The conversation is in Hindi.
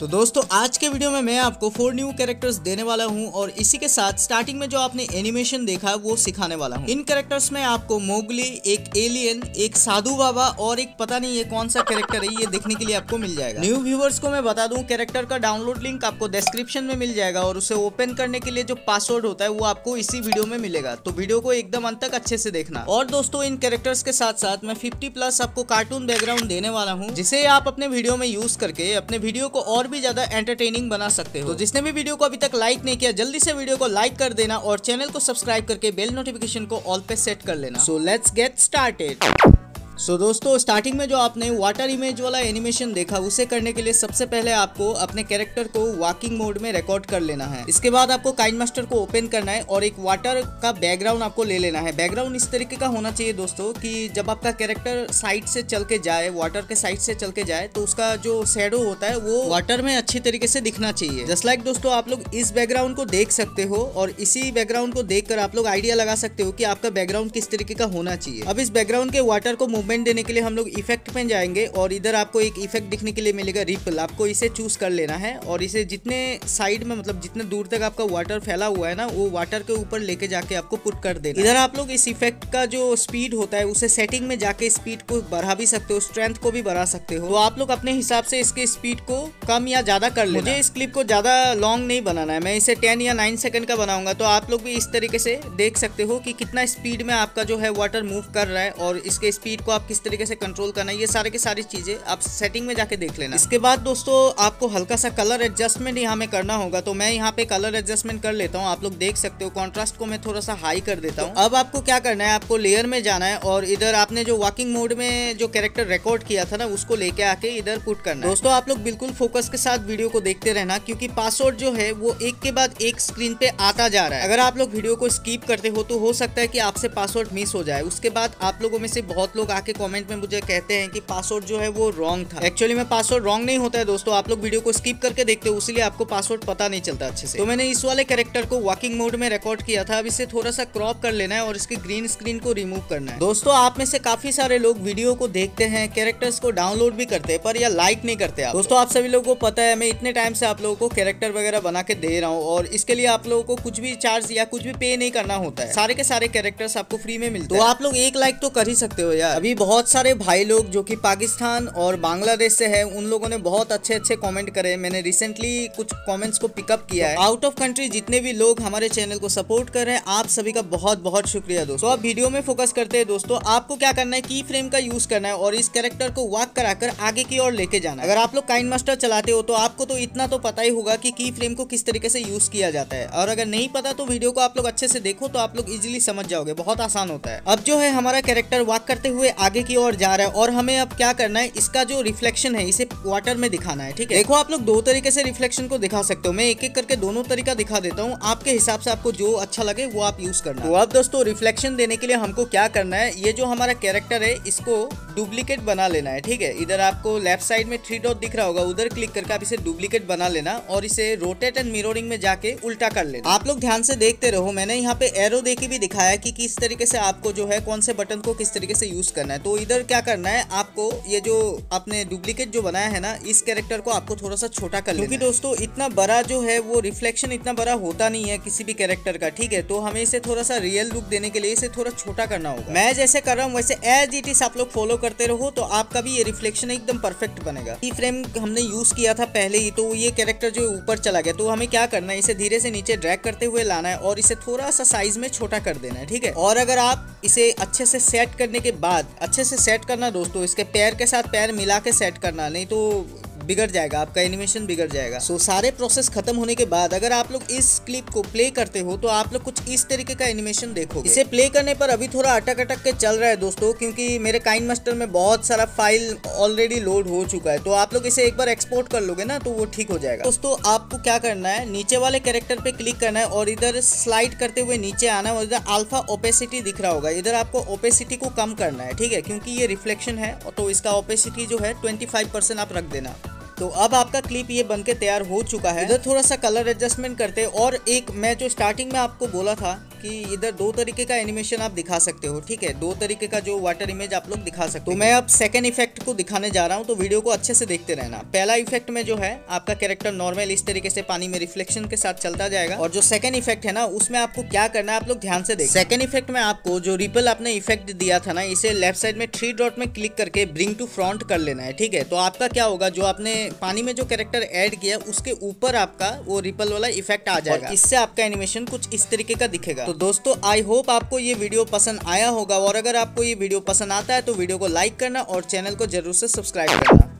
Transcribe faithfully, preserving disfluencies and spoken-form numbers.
तो दोस्तों आज के वीडियो में मैं आपको फोर न्यू कैरेक्टर्स देने वाला हूं और इसी के साथ स्टार्टिंग में जो आपने एनिमेशन देखा वो सिखाने वाला हूं। इन कैरेक्टर्स में आपको मोगली, एक एलियन, एक साधु बाबा और एक पता नहीं ये कौन सा कैरेक्टर है, ये देखने के लिए आपको मिल जाएगा। न्यू व्यूवर्स को मैं बता दूं, कैरेक्टर का डाउनलोड लिंक आपको डिस्क्रिप्शन में मिल जाएगा और उसे ओपन करने के लिए जो पासवर्ड होता है वो आपको इसी वीडियो में मिलेगा। तो वीडियो को एकदम अंत तक अच्छे से देखना। और दोस्तों इन कैरेक्टर्स के साथ साथ मैं फिफ्टी प्लस आपको कार्टून बैकग्राउंड देने वाला हूँ, जिसे आप अपने वीडियो में यूज करके अपने वीडियो को और भी ज्यादा एंटरटेनिंग बना सकते हो। तो जिसने भी वीडियो को अभी तक लाइक नहीं किया, जल्दी से वीडियो को लाइक कर देना और चैनल को सब्सक्राइब करके बेल नोटिफिकेशन को ऑल पे सेट कर लेना। So let's get started. So so, दोस्तों स्टार्टिंग में जो आपने वाटर इमेज वाला एनिमेशन देखा, उसे करने के लिए सबसे पहले आपको अपने कैरेक्टर को वॉकिंग मोड में रिकॉर्ड कर लेना है। इसके बाद आपको काइनमास्टर को ओपन करना है और एक वाटर का बैकग्राउंड आपको ले लेना है। बैकग्राउंड इस तरीके का होना चाहिए दोस्तों कि जब आपका कैरेक्टर साइड से चल के जाए, वाटर के साइड से चल के जाए, तो उसका जो शेडो होता है वो वाटर में अच्छी तरीके से दिखना चाहिए। जस्ट लाइक दोस्तों आप लोग इस बैकग्राउंड को देख सकते हो और इसी बैकग्राउंड को देखकर आप लोग आइडिया लगा सकते हो कि आपका बैकग्राउंड किस तरीके का होना चाहिए। अब इस बैकग्राउंड के वाटर को मूवमेंट देने के लिए हम लोग इफेक्ट में जाएंगे और इधर आपको एक इफेक्ट दिखने के लिए मिलेगा रिपल। आपको इसे चूज कर लेना है और इसे जितने साइड में, मतलब जितने दूर तक आपका वाटर फैला हुआ है ना, वो वाटर के ऊपर लेके जाके आपको पुट कर देना। इधर आप लोग इस इफेक्ट का जो स्पीड होता है उसे सेटिंग में जाके स्पीड को बढ़ा भी सकते हो, स्ट्रेंथ को भी बढ़ा सकते हो। तो आप लोग अपने हिसाब से इसके स्पीड को कम या ज्यादा कर लेना। मुझे इस क्लिप को ज्यादा लॉन्ग नहीं बनाना है, मैं इसे टेन या नाइन सेकंड का बनाऊंगा। तो आप लोग भी इस तरीके से देख सकते हो कि कितना स्पीड में आपका जो है वाटर मूव कर रहा है और इसके स्पीड को आप किस तरीके से कंट्रोल करना है, ये सारे की सारी चीजें आप सेटिंग में जाके देख लेना। इसके बाद दोस्तों आपको हल्का सा कलर एडजस्टमेंट यहाँ में करना होगा, तो मैं यहाँ पे कलर एडजस्टमेंट कर लेता हूँ। आप लोग देख सकते हो कॉन्ट्रास्ट को मैं थोड़ा सा हाई कर देता हूँ। अब आपको क्या करना है, आपको लेयर में जाना है और इधर आपने जो वॉकिंग मोड में जो कैरेक्टर रिकॉर्ड किया था ना, उसको लेके आके इधर पुट करना है। दोस्तों आप लोग बिल्कुल फोकस के साथ वीडियो को देखते रहना, क्योंकि पासवर्ड जो है वो एक के बाद एक स्क्रीन पे आता जा रहा है। अगर आप लोग वीडियो को स्किप करते हो तो हो सकता है कि आपसे पासवर्ड मिस हो जाए। उसके बाद आप लोगों में से बहुत लोग आके कॉमेंट में मुझे कहते हैं कि पासवर्ड जो है वो रॉन्ग था। एक्चुअली में पासवर्ड रॉन्ग नहीं होता है दोस्तों, आप लोग वीडियो को स्किप करके देखते हो, इसलिए आपको पासवर्ड पता नहीं चलता अच्छे से। तो मैंने इस वाले कैरेक्टर को वॉकिंग मोड में रिकॉर्ड किया था। अब इसे थोड़ा सा क्रॉप कर लेना है और इसकी ग्रीन स्क्रीन को रिमूव करना है। दोस्तों आप में से काफी सारे लोग वीडियो को देखते हैं, कैरेक्टर्स को डाउनलोड भी करते हैं, पर या लाइक नहीं करते आप। दोस्तों आप सभी लोगों को पता है, मैं इतने टाइम से आप लोगों को कैरेक्टर वगैरह बना के दे रहा हूँ और इसके लिए आप लोगों को कुछ भी चार्ज या कुछ भी पे नहीं करना होता है। सारे के सारे कैरेक्टर्स आपको फ्री में मिलते हैं। तो आप लोग एक लाइक तो कर ही सकते हो यार। अभी बहुत सारे भाई लोग जो कि पाकिस्तान और बांग्लादेश से है, उन लोगों ने बहुत अच्छे अच्छे कमेंट करे। मैंने रिसेंटली कुछ कमेंट्स को पिकअप किया है। आउट ऑफ कंट्री जितने भी लोग हमारे चैनल को सपोर्ट कर रहे हैं, आप सभी का बहुत बहुत शुक्रिया दोस्तों। तो अब वीडियो में फोकस करते हैं दोस्तों। आपको क्या करना है, की फ्रेम का यूज करना है और इस कैरेक्टर को वॉक कराकर आगे की ओर लेके जाना है। अगर आप लोग काइनमास्टर चलाते हो तो आपको तो इतना तो पता ही होगा कि की फ्रेम को किस तरीके से यूज किया जाता है, और अगर नहीं पता तो वीडियो को आप लोग अच्छे से देखो तो आप लोग इजिली समझ जाओगे, बहुत आसान होता है। अब जो है हमारा कैरेक्टर वॉक करते हुए आगे की ओर जा रहा है और हमें अब क्या करना है, इसका जो रिफ्लेक्शन है इसे वाटर में दिखाना है। ठीक है, देखो आप लोग दो तरीके से रिफ्लेक्शन को दिखा सकते हो। मैं एक एक करके दोनों तरीका दिखा देता हूँ, आपके हिसाब से आपको जो अच्छा लगे वो आप यूज करना। तो अब दोस्तों रिफ्लेक्शन देने के लिए हमको क्या करना है, ये जो हमारा कैरेक्टर है इसको डुप्लीकेट बना लेना है। ठीक है, इधर आपको लेफ्ट साइड में थ्री डॉट दिख रहा होगा, उधर क्लिक करके आप इसे डुप्लीकेट बना लेना और इसे रोटेट एंड मिररिंग में जाके उल्टा कर लेना। आप लोग ध्यान से देखते रहो, मैंने यहाँ पे एरो देके भी दिखाया कि किस तरीके से आपको जो है कौन से बटन को किस तरीके से यूज करना है। तो इधर क्या करना है, आपको ये जो आपने डुप्लीकेट जो बनाया है ना, इस कैरेक्टर को आपको थोड़ा सा छोटा कर लेना, क्योंकि दोस्तों इतना बड़ा जो है वो रिफ्लेक्शन इतना बड़ा होता नहीं है किसी भी कैरेक्टर का। ठीक है, तो हमें इसे थोड़ा सा रियल लुक देने के लिए इसे थोड़ा छोटा करना होगा। मैं जैसे कर रहा हूँ वैसे एज इट इज आप लोग फॉलो करते रहो तो आपका भी ये रिफ्लेक्शन एकदम परफेक्ट बनेगा। की फ्रेम हमने यूज किया था पहले ही, तो ये कैरेक्टर जो ऊपर चला गया, तो हमें क्या करना है, इसे धीरे से नीचे ड्रैग करते हुए लाना है और इसे थोड़ा सा साइज में छोटा कर देना है। ठीक है, और अगर आप इसे अच्छे से सेट करने के बाद, अच्छे से सेट करना दोस्तों, इसके पैर के साथ पैर मिला के सेट करना, नहीं तो बिगड़ जाएगा, आपका एनिमेशन बिगड़ जाएगा। सो so, सारे प्रोसेस खत्म होने के बाद अगर आप लोग इस क्लिप को प्ले करते हो तो आप लोग कुछ इस तरीके का एनिमेशन देखोगे। इसे प्ले करने पर अभी थोड़ा अटक अटक के चल रहा है दोस्तों, क्योंकि मेरे काइनमास्टर में बहुत सारा फाइल ऑलरेडी लोड हो चुका है। तो आप लोग इसे एक बार एक्सपोर्ट कर लोगे ना तो वो ठीक हो जाएगा। दोस्तों आपको क्या करना है, नीचे वाले कैरेक्टर पे क्लिक करना है और इधर स्लाइड करते हुए नीचे आना है और इधर अल्फा ओपेसिटी दिख रहा होगा, इधर आपको ओपेसिटी को कम करना है। ठीक है, क्योंकि ये रिफ्लेक्शन है तो इसका ओपेसिटी जो है ट्वेंटी फाइव परसेंट आप रख देना। तो अब आपका क्लिप ये बनके तैयार हो चुका है। इधर थोड़ा सा कलर एडजस्टमेंट करते और एक मैं जो स्टार्टिंग में आपको बोला था कि इधर दो तरीके का एनिमेशन आप दिखा सकते हो, ठीक है, दो तरीके का जो वाटर इमेज आप लोग दिखा सकते हो। तो मैं अब सेकंड इफेक्ट को दिखाने जा रहा हूँ, तो वीडियो को अच्छे से देखते रहना। पहला इफेक्ट में जो है आपका कैरेक्टर नॉर्मल इस तरीके से पानी में रिफ्लेक्शन के साथ चलता जाएगा, और जो सेकंड इफेक्ट है ना उसमें आपको क्या करना है आप लोग ध्यान से देखिए। सेकंड इफेक्ट में आपको जो रिपल आपने इफेक्ट दिया था ना, इसे लेफ्ट साइड में थ्री डॉट में क्लिक करके ब्रिंग टू फ्रंट कर लेना है, ठीक है। तो आपका क्या होगा, जो आपने पानी में जो कैरेक्टर ऐड किया उसके ऊपर आपका वो रिपल वाला इफेक्ट आ जाएगा, और इससे आपका एनिमेशन कुछ इस तरीके का दिखेगा। तो दोस्तों आई होप आपको ये वीडियो पसंद आया होगा, और अगर आपको ये वीडियो पसंद आता है तो वीडियो को लाइक करना और चैनल को जरूर से सब्सक्राइब करना।